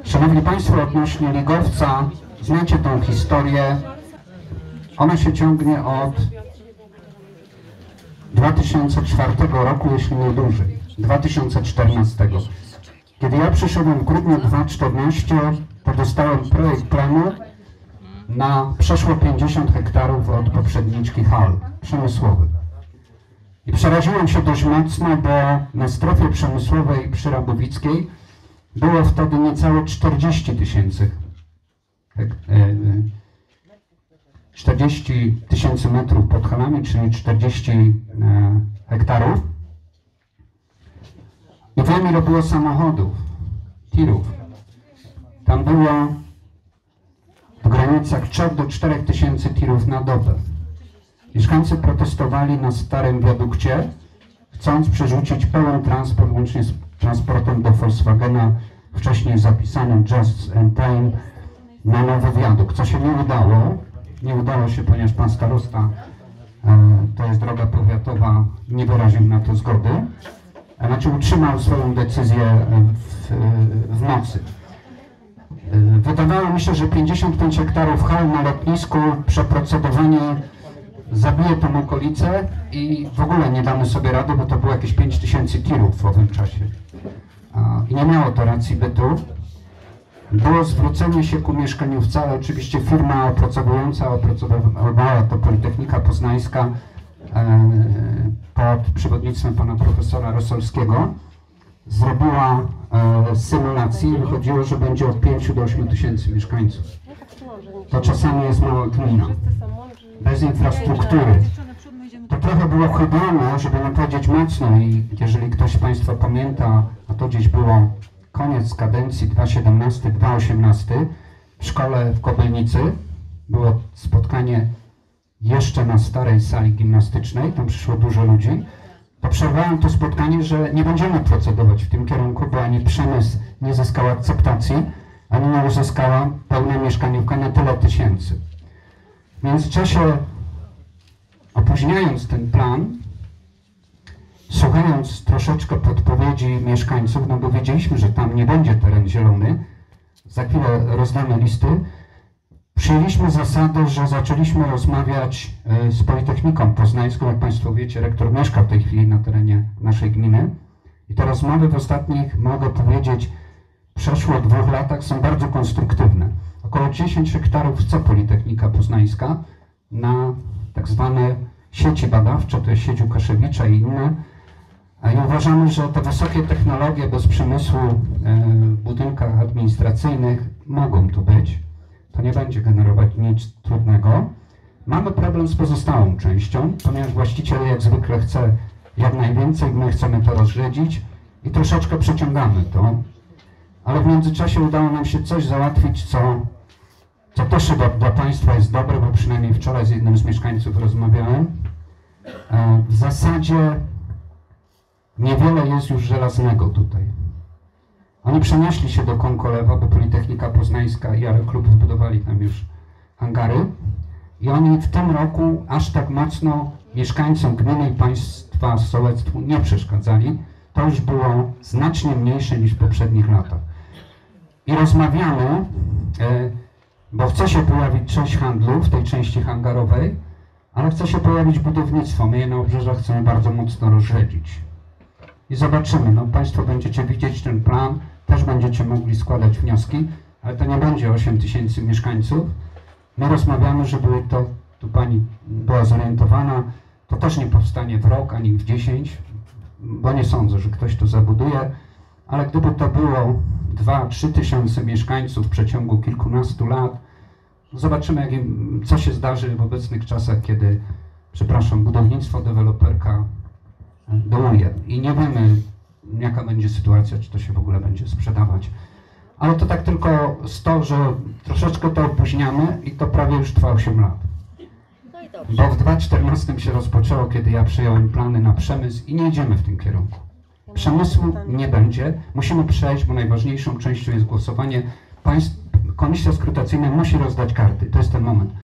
Szanowni Państwo, odnośnie Ligowca, znacie tą historię. Ona się ciągnie od 2004 roku, jeśli nie dłużej, 2014. Kiedy ja przyszedłem w grudniu 2014, to dostałem projekt planu na przeszło 50 hektarów od poprzedniczki hal przemysłowych. I przeraziłem się dość mocno, bo na strefie przemysłowej przy Rabowickiej było wtedy niecałe 40 tysięcy metrów pod halami, czyli 40 hektarów. I wiem, ile było samochodów, tirów. Tam było w granicach 3 do 4 tysięcy tirów na dobę. Mieszkańcy protestowali na starym wiadukcie, chcąc przerzucić pełen transport, łącznie z transportem do Volkswagena, wcześniej zapisanym Just in Time, na nowy wiadukt, co się nie udało. Nie udało się, ponieważ pan starosta, to jest droga powiatowa, nie wyraził na to zgody. Znaczy utrzymał swoją decyzję w nocy. Wydawało mi się, że 55 hektarów hal na lotnisku, przeprocedowanie zabije tą okolicę i w ogóle nie damy sobie rady, bo to było jakieś 5 tysięcy tirów w owym czasie. I nie miało to racji bytu. Było zwrócenie się ku mieszkaniówce, ale oczywiście firma opracowywała to Politechnika Poznańska pod przewodnictwem pana profesora Rosolskiego. Zrobiła symulację i wychodziło, że będzie od 5 do 8 tysięcy mieszkańców. To czasami jest mała gmina, bez infrastruktury. To trochę było chybione, żeby nie powiedzieć mocno, i jeżeli ktoś z Państwa pamięta, a to gdzieś było koniec kadencji 2017-2018, w szkole w Kobylnicy było spotkanie jeszcze na starej sali gimnastycznej, tam przyszło dużo ludzi, to przerwałem to spotkanie, że nie będziemy procedować w tym kierunku, bo ani przemysł nie zyskał akceptacji, ani nie uzyskała pełna mieszkaniówka na tyle tysięcy. W międzyczasie, opóźniając ten plan, słuchając troszeczkę podpowiedzi mieszkańców, no bo wiedzieliśmy, że tam nie będzie teren zielony, za chwilę rozdamy listy, przyjęliśmy zasadę, że zaczęliśmy rozmawiać z Politechniką Poznańską. Jak Państwo wiecie, rektor mieszka w tej chwili na terenie naszej gminy. I te rozmowy w ostatnich, mogę powiedzieć, przeszło 2 latach są bardzo konstruktywne. Około 10 hektarów chce Politechnika Poznańska na tak zwane sieci badawcze, to jest sieć Łukaszewicza i inne. I uważamy, że te wysokie technologie bez przemysłu w budynkach administracyjnych mogą tu być. To nie będzie generować nic trudnego. Mamy problem z pozostałą częścią, ponieważ właściciel jak zwykle chce jak najwięcej, my chcemy to rozrzedzić i troszeczkę przeciągamy to. Ale w międzyczasie udało nam się coś załatwić, co też chyba dla Państwa jest dobre, bo przynajmniej wczoraj z jednym z mieszkańców rozmawiałem. W zasadzie niewiele jest już żelaznego tutaj. Oni przenieśli się do Konkolewa, bo Politechnika Poznańska i Aeroklub wybudowali tam już hangary. I oni w tym roku aż tak mocno mieszkańcom gminy i państwa sołectwu nie przeszkadzali. To już było znacznie mniejsze niż w poprzednich latach. I rozmawiamy, bo chce się pojawić część handlu w tej części hangarowej, ale chce się pojawić budownictwo. My je na obrzeżach chcemy bardzo mocno rozrzedzić. I zobaczymy, no Państwo będziecie widzieć ten plan, też będziecie mogli składać wnioski, ale to nie będzie 8 tysięcy mieszkańców. My rozmawiamy, żeby to, tu Pani była zorientowana, to też nie powstanie w rok, ani w 10, bo nie sądzę, że ktoś to zabuduje, ale gdyby to było 2-3 tysiące mieszkańców w przeciągu kilkunastu lat, zobaczymy, co się zdarzy w obecnych czasach, kiedy, przepraszam, budownictwo, deweloperka dołuje. I nie wiemy, jaka będzie sytuacja, czy to się w ogóle będzie sprzedawać. Ale to tak tylko z to, że troszeczkę to opóźniamy i to prawie już trwa 8 lat. Bo w 2014 się rozpoczęło, kiedy ja przyjąłem plany na przemysł i nie idziemy w tym kierunku. Przemysłu nie będzie. Musimy przejść, bo najważniejszą częścią jest głosowanie. Komisja skrutacyjna musi rozdać karty. To jest ten moment.